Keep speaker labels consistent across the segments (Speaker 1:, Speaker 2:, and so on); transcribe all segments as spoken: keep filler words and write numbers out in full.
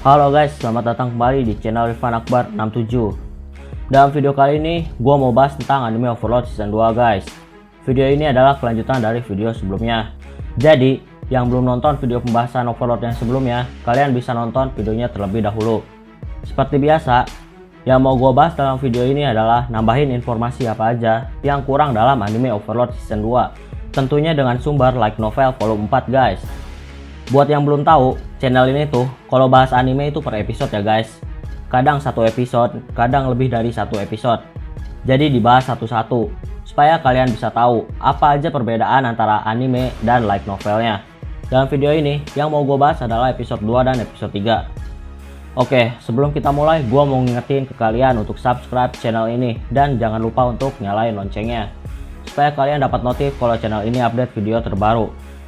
Speaker 1: Halo guys, selamat datang kembali di channel Irfan Akbar enam tujuh. Dalam video kali ini, gue mau bahas tentang anime Overlord season dua guys. Video ini adalah kelanjutan dari video sebelumnya. Jadi, yang belum nonton video pembahasan Overlord yang sebelumnya, kalian bisa nonton videonya terlebih dahulu. Seperti biasa, yang mau gue bahas dalam video ini adalah nambahin informasi apa aja yang kurang dalam anime Overlord season dua. Tentunya dengan sumber light novel volume empat guys. Buat yang belum tahu, channel ini tuh kalau bahas anime itu per episode ya guys. Kadang satu episode, kadang lebih dari satu episode. Jadi dibahas satu-satu, supaya kalian bisa tahu apa aja perbedaan antara anime dan light novelnya. Dalam video ini, yang mau gue bahas adalah episode dua dan episode tiga. Oke, sebelum kita mulai, gue mau ngingetin ke kalian untuk subscribe channel ini. Dan jangan lupa untuk nyalain loncengnya, supaya kalian dapat notif kalau channel ini update video terbaru.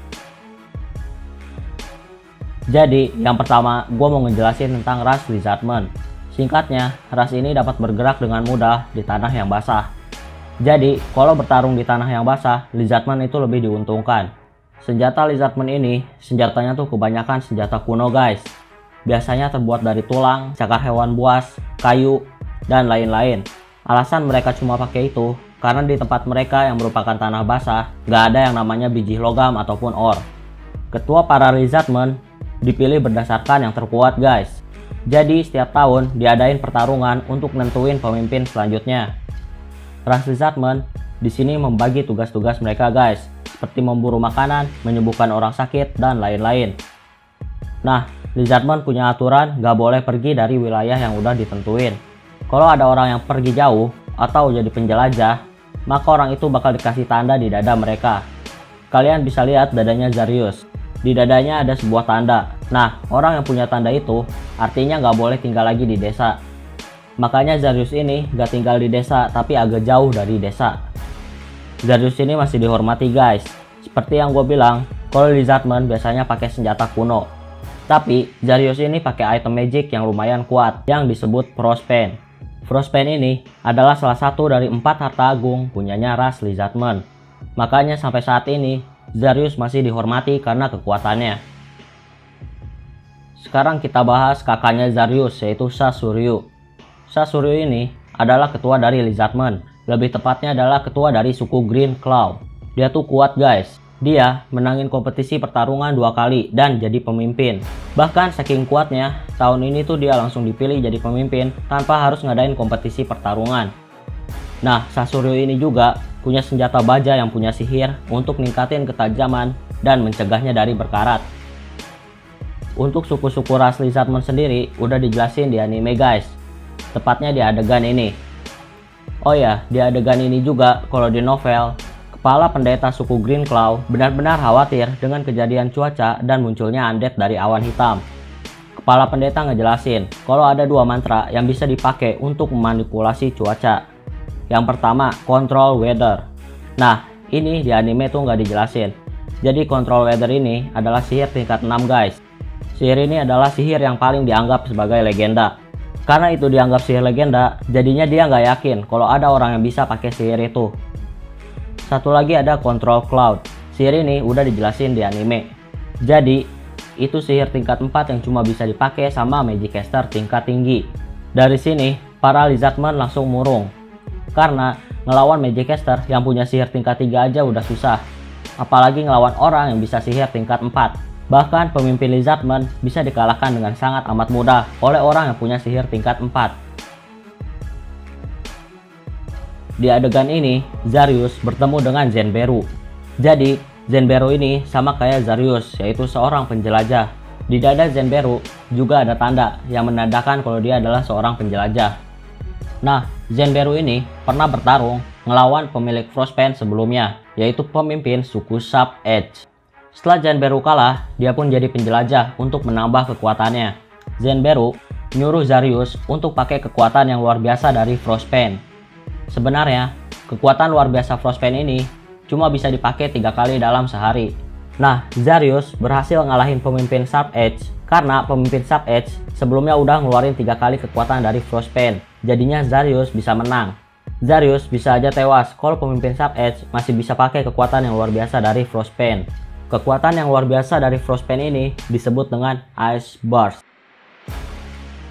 Speaker 1: Jadi, yang pertama, gue mau ngejelasin tentang ras Lizardman. Singkatnya, ras ini dapat bergerak dengan mudah di tanah yang basah. Jadi, kalau bertarung di tanah yang basah, Lizardman itu lebih diuntungkan. Senjata Lizardman ini, senjatanya tuh kebanyakan senjata kuno guys. Biasanya terbuat dari tulang, cakar hewan buas, kayu, dan lain-lain. Alasan mereka cuma pakai itu, karena di tempat mereka yang merupakan tanah basah, gak ada yang namanya biji logam ataupun ore. Ketua para Lizardman dipilih berdasarkan yang terkuat guys. Jadi setiap tahun diadain pertarungan untuk nentuin pemimpin selanjutnya. Ras Lizardman di sini membagi tugas-tugas mereka guys, seperti memburu makanan, menyembuhkan orang sakit, dan lain-lain. Nah, Lizardman punya aturan gak boleh pergi dari wilayah yang udah ditentuin. Kalau ada orang yang pergi jauh atau jadi penjelajah, maka orang itu bakal dikasih tanda di dada mereka. Kalian bisa lihat dadanya Zarius. Di dadanya ada sebuah tanda. Nah, orang yang punya tanda itu artinya nggak boleh tinggal lagi di desa. Makanya Zarius ini nggak tinggal di desa, tapi agak jauh dari desa. Zarius ini masih dihormati guys. Seperti yang gue bilang, kalau Lizardman biasanya pakai senjata kuno. Tapi Zarius ini pakai item magic yang lumayan kuat, yang disebut Frostpain. Frostpain ini adalah salah satu dari empat harta agung punyanya ras Lizardman. Makanya sampai saat ini Zarius masih dihormati karena kekuatannya. Sekarang kita bahas kakaknya Zarius, yaitu Sasuryu. Sasuryu ini adalah ketua dari Lizardman. Lebih tepatnya adalah ketua dari suku Green Claw. Dia tuh kuat guys. Dia menangin kompetisi pertarungan dua kali dan jadi pemimpin. Bahkan saking kuatnya, tahun ini tuh dia langsung dipilih jadi pemimpin tanpa harus ngadain kompetisi pertarungan. Nah, Sasuryu ini juga punya senjata baja yang punya sihir untuk ningkatin ketajaman dan mencegahnya dari berkarat. Untuk suku-suku ras Lizardman sendiri udah dijelasin di anime guys, tepatnya di adegan ini. Oh ya, di adegan ini juga kalau di novel, kepala pendeta suku Green Claw benar-benar khawatir dengan kejadian cuaca dan munculnya undead dari awan hitam. Kepala pendeta ngejelasin kalau ada dua mantra yang bisa dipakai untuk memanipulasi cuaca. Yang pertama, control weather. Nah, ini di anime tuh nggak dijelasin. Jadi control weather ini adalah sihir tingkat enam guys. Sihir ini adalah sihir yang paling dianggap sebagai legenda. Karena itu dianggap sihir legenda, jadinya dia nggak yakin kalau ada orang yang bisa pakai sihir itu. Satu lagi ada control cloud. Sihir ini udah dijelasin di anime. Jadi, itu sihir tingkat empat yang cuma bisa dipakai sama Magicaster tingkat tinggi. Dari sini, para Lizardman langsung murung. Karena ngelawan Magicaster yang punya sihir tingkat tiga aja udah susah. Apalagi ngelawan orang yang bisa sihir tingkat empat. Bahkan pemimpin Lizardman bisa dikalahkan dengan sangat amat mudah oleh orang yang punya sihir tingkat empat. Di adegan ini, Zarius bertemu dengan Zenberu. Jadi, Zenberu ini sama kayak Zarius, yaitu seorang penjelajah. Di dada Zenberu juga ada tanda yang menandakan kalau dia adalah seorang penjelajah. Nah, Zenberu ini pernah bertarung ngelawan pemilik Frostpain sebelumnya, yaitu pemimpin suku Sharp Edge. Setelah Zenberu kalah, dia pun jadi penjelajah untuk menambah kekuatannya. Zenberu nyuruh Zarius untuk pakai kekuatan yang luar biasa dari Frostpain. Sebenarnya, kekuatan luar biasa Frostpain ini cuma bisa dipakai tiga kali dalam sehari. Nah, Zarius berhasil ngalahin pemimpin Sharp Edge karena pemimpin Sharp Edge sebelumnya udah ngeluarin tiga kali kekuatan dari Frostpain. Jadinya Zarius bisa menang. Zarius bisa aja tewas kalau pemimpin Sharp Edge masih bisa pakai kekuatan yang luar biasa dari Frostpain. Kekuatan yang luar biasa dari Frostpain ini disebut dengan Ice Burst.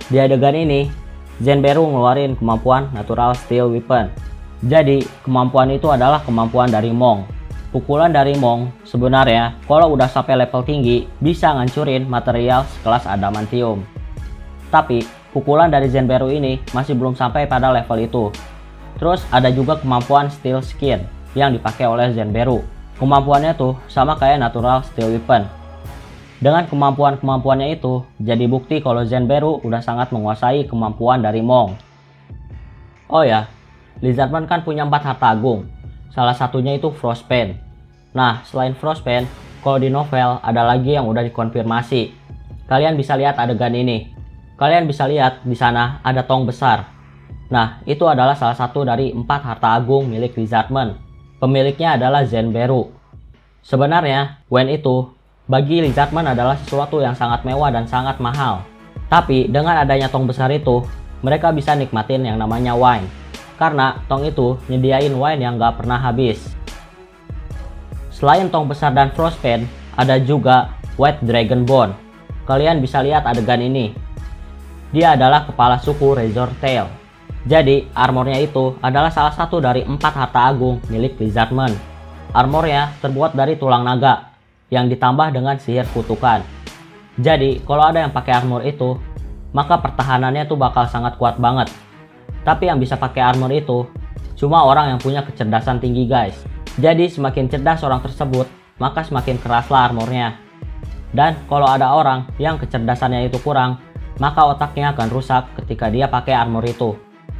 Speaker 1: Di adegan ini, Zenberu ngeluarin kemampuan Natural Steel Weapon. Jadi, kemampuan itu adalah kemampuan dari Mong. Pukulan dari Mong sebenarnya kalau udah sampai level tinggi bisa ngancurin material sekelas adamantium. Tapi, pukulan dari Zenberu ini masih belum sampai pada level itu. Terus ada juga kemampuan Steel Skin yang dipakai oleh Zenberu. Kemampuannya tuh sama kayak Natural Steel Weapon. Dengan kemampuan-kemampuannya itu, jadi bukti kalau Zenberu udah sangat menguasai kemampuan dari Mong. Oh ya, Lizardman kan punya empat harta agung. Salah satunya itu Frostpain. Nah, selain Frostpain, kalau di novel ada lagi yang udah dikonfirmasi. Kalian bisa lihat adegan ini. Kalian bisa lihat di sana ada tong besar. Nah, itu adalah salah satu dari empat harta agung milik Lizardman. Pemiliknya adalah Zenberu. Sebenarnya, wine itu bagi Lizardman adalah sesuatu yang sangat mewah dan sangat mahal. Tapi dengan adanya tong besar itu, mereka bisa nikmatin yang namanya wine. Karena tong itu nyediain wine yang gak pernah habis. Selain tong besar dan Frostpain, ada juga White Dragon Bone. Kalian bisa lihat adegan ini. Dia adalah kepala suku Razor Tail. Jadi armornya itu adalah salah satu dari empat harta agung milik Lizardman. Armornya terbuat dari tulang naga yang ditambah dengan sihir kutukan. Jadi kalau ada yang pakai armor itu, maka pertahanannya tuh bakal sangat kuat banget. Tapi yang bisa pakai armor itu cuma orang yang punya kecerdasan tinggi guys. Jadi semakin cerdas orang tersebut, maka semakin keraslah armornya. Dan kalau ada orang yang kecerdasannya itu kurang, maka otaknya akan rusak ketika dia pakai armor itu.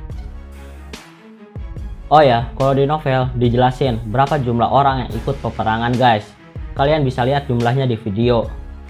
Speaker 1: Oh ya, kalau di novel dijelasin berapa jumlah orang yang ikut peperangan guys. Kalian bisa lihat jumlahnya di video.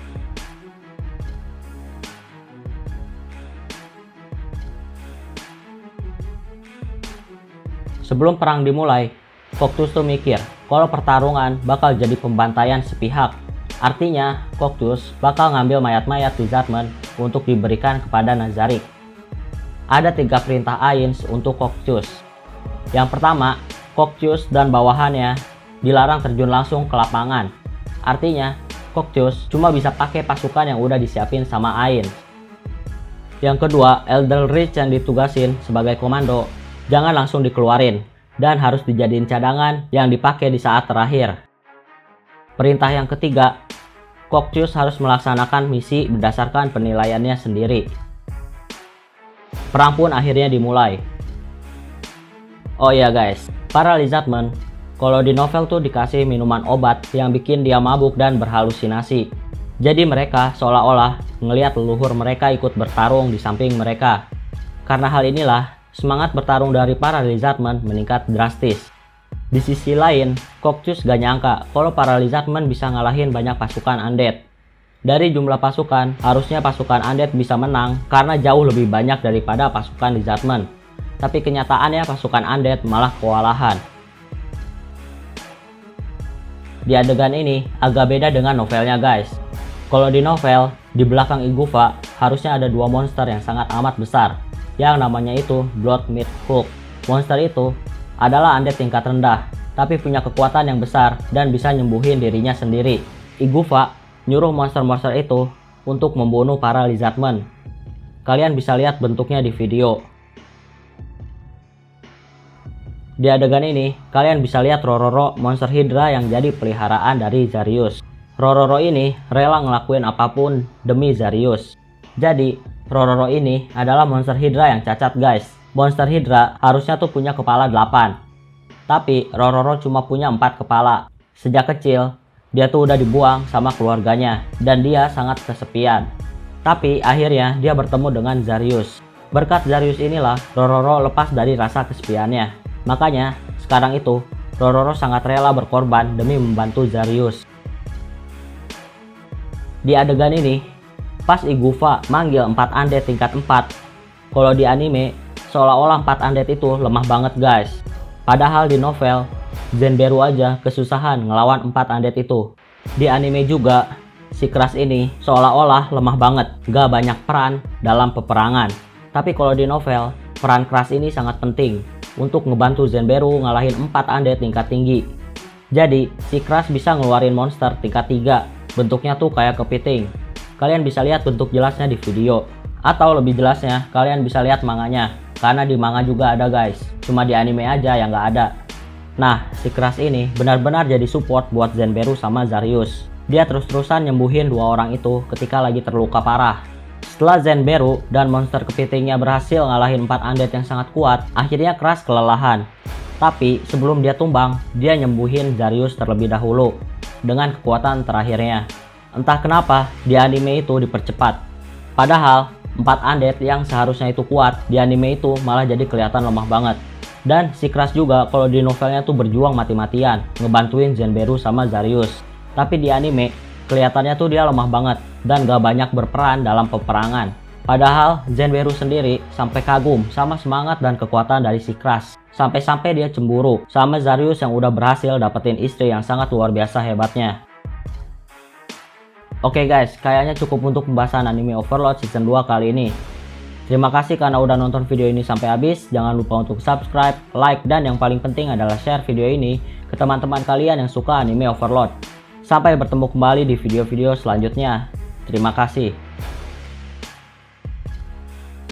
Speaker 1: Sebelum perang dimulai, Coctus tuh mikir kalau pertarungan bakal jadi pembantaian sepihak. Artinya, Coctus bakal ngambil mayat-mayat Lizardman untuk diberikan kepada Nazarick. Ada tiga perintah Ainz untuk Coctus. Yang pertama, Coctus dan bawahannya dilarang terjun langsung ke lapangan. Artinya, Coctus cuma bisa pakai pasukan yang udah disiapin sama Ainz. Yang kedua, Eldritch yang ditugasin sebagai komando jangan langsung dikeluarin dan harus dijadiin cadangan yang dipakai di saat terakhir. Perintah yang ketiga, Coctus harus melaksanakan misi berdasarkan penilaiannya sendiri. Perang pun akhirnya dimulai. Oh iya guys, para Lizardman kalau di novel tuh dikasih minuman obat yang bikin dia mabuk dan berhalusinasi. Jadi mereka seolah-olah ngelihat leluhur mereka ikut bertarung di samping mereka. Karena hal inilah, semangat bertarung dari para Lizardman meningkat drastis. Di sisi lain, Coctus gak nyangka kalau para Lizardman bisa ngalahin banyak pasukan undead. Dari jumlah pasukan, harusnya pasukan undead bisa menang karena jauh lebih banyak daripada pasukan Lizardman. Tapi kenyataannya pasukan undead malah kewalahan. Di adegan ini agak beda dengan novelnya guys. Kalau di novel, di belakang Iguva harusnya ada dua monster yang sangat amat besar, yang namanya itu Bloodmeat Hulk. Monster itu adalah undead tingkat rendah, tapi punya kekuatan yang besar dan bisa nyembuhin dirinya sendiri. Iguva nyuruh monster-monster itu untuk membunuh para Lizardman. Kalian bisa lihat bentuknya di video. Di adegan ini, kalian bisa lihat Rororo, monster Hydra yang jadi peliharaan dari Zarius. Rororo ini rela ngelakuin apapun demi Zarius. Jadi, Rororo ini adalah monster Hydra yang cacat guys. Monster Hydra harusnya tuh punya kepala delapan. Tapi Rororo cuma punya empat kepala. Sejak kecil, dia tuh udah dibuang sama keluarganya dan dia sangat kesepian. Tapi akhirnya dia bertemu dengan Zarius. Berkat Zarius inilah Rororo lepas dari rasa kesepiannya. Makanya sekarang itu Rororo sangat rela berkorban demi membantu Zarius. Di adegan ini, pas Iguva manggil empat undead tingkat empat, kalau di anime seolah-olah empat undead itu lemah banget guys. Padahal di novel, Zenberu aja kesusahan ngelawan empat undead itu. Di anime juga, si Crash ini seolah-olah lemah banget, gak banyak peran dalam peperangan. Tapi kalau di novel, peran Crash ini sangat penting untuk ngebantu Zenberu ngalahin empat undead tingkat tinggi. Jadi, si Crash bisa ngeluarin monster tingkat tiga, bentuknya tuh kayak kepiting. Kalian bisa lihat bentuk jelasnya di video. Atau lebih jelasnya, kalian bisa lihat manganya. Karena di manga juga ada guys, cuma di anime aja yang nggak ada. Nah, si Crush ini benar-benar jadi support buat Zenberu sama Zarius. Dia terus-terusan nyembuhin dua orang itu ketika lagi terluka parah. Setelah Zenberu dan monster kepitingnya berhasil ngalahin empat undead yang sangat kuat, akhirnya Crush kelelahan. Tapi sebelum dia tumbang, dia nyembuhin Zarius terlebih dahulu dengan kekuatan terakhirnya. Entah kenapa di anime itu dipercepat. Padahal empat undead yang seharusnya itu kuat di anime itu malah jadi kelihatan lemah banget. Dan si Crush juga kalau di novelnya tuh berjuang mati-matian ngebantuin Zenberu sama Zarius. Tapi di anime kelihatannya tuh dia lemah banget dan gak banyak berperan dalam peperangan. Padahal Zenberu sendiri sampai kagum sama semangat dan kekuatan dari si Crush. Sampai-sampai dia cemburu sama Zarius yang udah berhasil dapetin istri yang sangat luar biasa hebatnya. Oke guys, kayaknya cukup untuk pembahasan anime Overlord season dua kali ini. Terima kasih karena udah nonton video ini sampai habis. Jangan lupa untuk subscribe, like, dan yang paling penting adalah share video ini ke teman-teman kalian yang suka anime Overlord. Sampai bertemu kembali di video-video selanjutnya. Terima kasih.